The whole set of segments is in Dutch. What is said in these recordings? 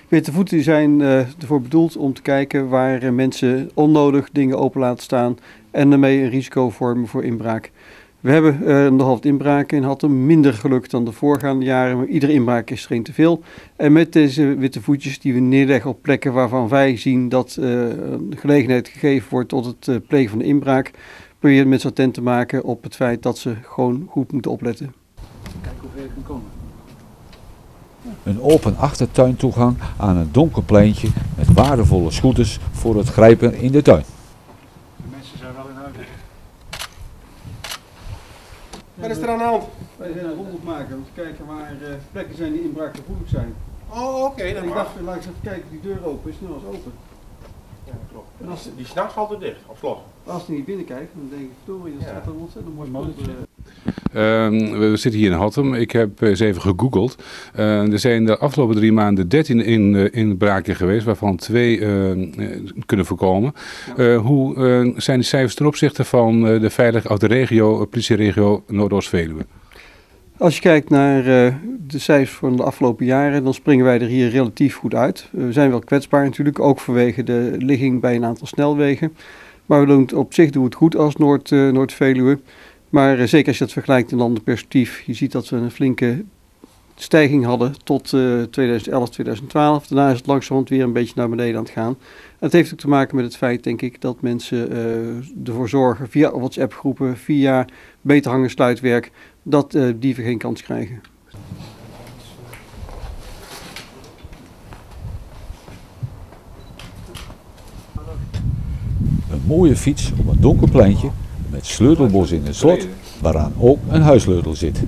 Witte voeten zijn ervoor bedoeld om te kijken waar mensen onnodig dingen open laten staan en daarmee een risico vormen voor inbraak. We hebben nogal wat inbraken in Hattem, minder geluk dan de voorgaande jaren, maar iedere inbraak is er één te veel. En met deze witte voetjes die we neerleggen op plekken waarvan wij zien dat gelegenheid gegeven wordt tot het plegen van de inbraak, proberen mensen attent te maken op het feit dat ze gewoon goed moeten opletten. Kijken hoe ver je kan komen. Een open achtertuintoegang aan een donker pleintje met waardevolle scooters voor het grijpen in de tuin. De mensen zijn wel in huis. Wat is er aan de hand? Wij zijn een rondop maken om te kijken waar plekken zijn die inbraakgevoelig zijn. Oh, oké, dat Ik mag. dacht, laat eens even kijken, die deur open is, nu is open. Ja, dat klopt. En als- Die s'nachts altijd dicht, op slot. Als je niet binnenkijkt, dan denk ik, verdorie, dat Ja. staat er een ontzettend mooi Molletje. spul. We zitten hier in Hattem. Ik heb eens even gegoogeld. Er zijn de afgelopen 3 maanden 13 inbraken geweest, waarvan 2 kunnen voorkomen. Hoe zijn de cijfers ten opzichte van de regio, politieregio Noordoost-Veluwe? Als je kijkt naar de cijfers van de afgelopen jaren, dan springen wij er hier relatief goed uit. We zijn wel kwetsbaar natuurlijk, ook vanwege de ligging bij een aantal snelwegen. Maar we doen het op zich het goed als Noord-Veluwe. Maar zeker als je dat vergelijkt in landenperspectief, je ziet dat we een flinke stijging hadden tot 2011, 2012. Daarna is het langzamerhand weer een beetje naar beneden aan het gaan. En dat heeft ook te maken met het feit, denk ik, dat mensen ervoor zorgen via WhatsApp-groepen, via beter hangen sluitwerk, dat dieven geen kans krijgen. Een mooie fiets op een donker pleintje met sleutelbos in het slot, waaraan ook een huissleutel zit.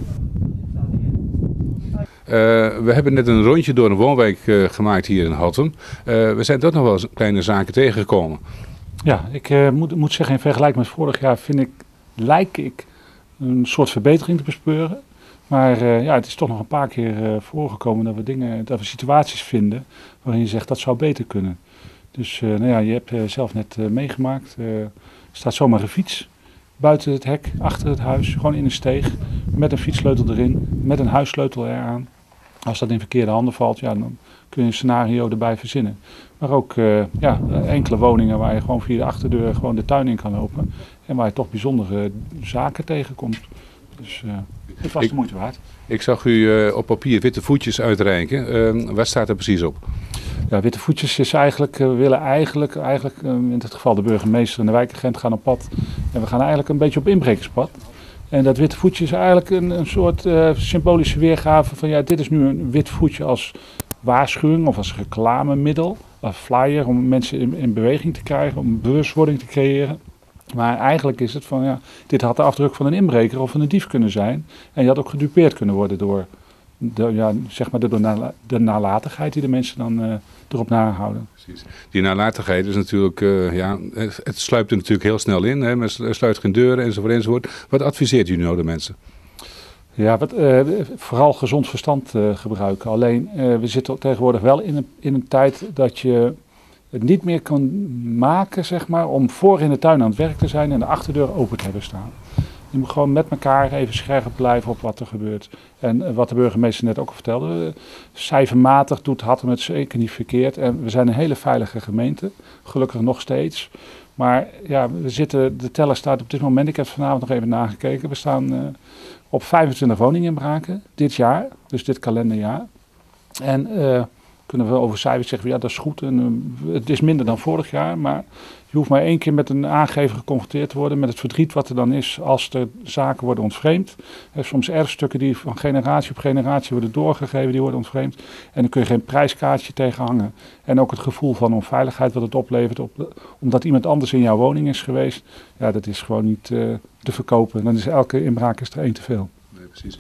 We hebben net een rondje door een woonwijk gemaakt hier in Hattem. We zijn toch nog wel eens kleine zaken tegengekomen. Ja, ik moet zeggen, in vergelijking met vorig jaar lijk ik een soort verbetering te bespeuren. Maar ja, het is toch nog een paar keer voorgekomen dat we situaties vinden waarin je zegt dat zou beter kunnen. Dus nou ja, je hebt zelf net meegemaakt. Er staat zomaar een fiets buiten het hek, achter het huis, gewoon in een steeg, met een fietssleutel erin, met een huissleutel eraan. Als dat in verkeerde handen valt, ja, dan kun je een scenario erbij verzinnen. Maar ook ja, enkele woningen waar je gewoon via de achterdeur gewoon de tuin in kan lopen. En waar je toch bijzondere zaken tegenkomt. Dus het was de moeite waard. Ik zag u op papier witte voetjes uitreiken. Waar staat er precies op? Ja, witte voetjes is eigenlijk, we willen eigenlijk in dit geval de burgemeester en de wijkagent gaan op pad. En we gaan eigenlijk een beetje op inbrekerspad. En dat witte voetje is eigenlijk een soort symbolische weergave van ja, dit is nu een wit voetje als waarschuwing of als reclamemiddel, als flyer om mensen in beweging te krijgen, om bewustwording te creëren. Maar eigenlijk is het van ja, dit had de afdruk van een inbreker of van een dief kunnen zijn. En je had ook gedupeerd kunnen worden door de nalatigheid die de mensen dan erop nahouden. Precies. Die nalatigheid is natuurlijk, ja, het sluipt er natuurlijk heel snel in. Hè? Men sluit geen deuren enzovoort. Wat adviseert u nou de mensen? Ja, vooral gezond verstand gebruiken. Alleen we zitten tegenwoordig wel in een tijd dat je het niet meer kan maken, zeg maar, om voor in de tuin aan het werk te zijn en de achterdeur open te hebben staan. Je moet gewoon met elkaar even scherp blijven op wat er gebeurt. En wat de burgemeester net ook al vertelde, cijfermatig doet Hattem het zeker niet verkeerd. En we zijn een hele veilige gemeente, gelukkig nog steeds. Maar ja, de teller staat op dit moment, ik heb het vanavond nog even nagekeken, we staan op 25 woninginbraken dit jaar, dus dit kalenderjaar. En kunnen we over cijfers zeggen, ja dat is goed, en, het is minder dan vorig jaar, maar je hoeft maar 1 keer met een aangever geconfronteerd te worden met het verdriet wat er dan is als de zaken worden ontvreemd. Soms erfstukken die van generatie op generatie worden doorgegeven, die worden ontvreemd. En dan kun je geen prijskaartje tegen hangen. En ook het gevoel van onveiligheid wat het oplevert, omdat iemand anders in jouw woning is geweest, ja dat is gewoon niet te verkopen. Dan is elke inbraak er 1 te veel. Nee, precies.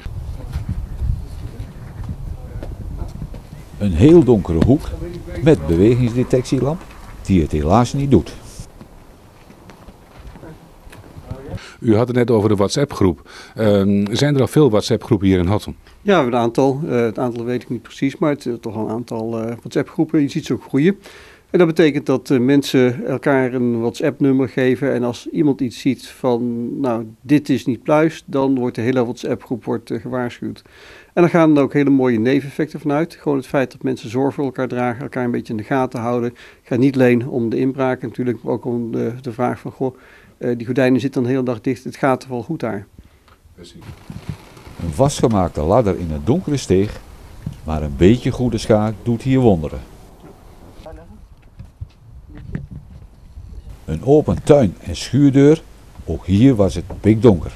Een heel donkere hoek met bewegingsdetectielamp die het helaas niet doet. U had het net over de WhatsApp-groep. Zijn er al veel WhatsApp-groepen hier in Hattem? Ja, we hebben een aantal. Het aantal weet ik niet precies, maar het is toch al een aantal WhatsApp-groepen. Je ziet ze ook groeien. En dat betekent dat mensen elkaar een WhatsApp-nummer geven en als iemand iets ziet van, nou, dit is niet pluis, dan wordt de hele WhatsApp-groep gewaarschuwd. En dan gaan er ook hele mooie neveneffecten vanuit. Gewoon het feit dat mensen zorg voor elkaar dragen, elkaar een beetje in de gaten houden. Het gaat niet alleen om de inbraak natuurlijk, maar ook om de vraag van, goh, die gordijnen zitten dan de hele dag dicht, het gaat toch wel goed daar. Precies. Een vastgemaakte ladder in een donkere steeg, maar een beetje goede schaak doet hier wonderen. Een open tuin en schuurdeur, ook hier was het pikdonker.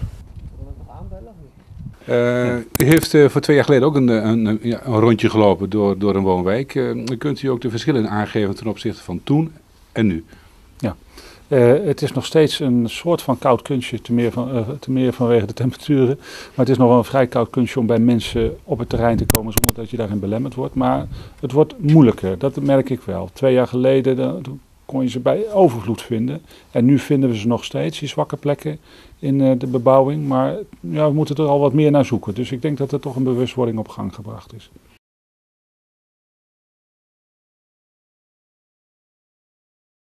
U heeft voor 2 jaar geleden ook een rondje gelopen door een woonwijk. Kunt u ook de verschillen aangeven ten opzichte van toen en nu? Het is nog steeds een soort van koud kunstje, te meer vanwege de temperaturen. Maar het is nog wel een vrij koud kunstje om bij mensen op het terrein te komen zonder dat je daarin belemmerd wordt. Maar het wordt moeilijker, dat merk ik wel. 2 jaar geleden kon je ze bij overvloed vinden. En nu vinden we ze nog steeds, die zwakke plekken in de bebouwing. Maar ja, we moeten er al wat meer naar zoeken. Dus ik denk dat er toch een bewustwording op gang gebracht is.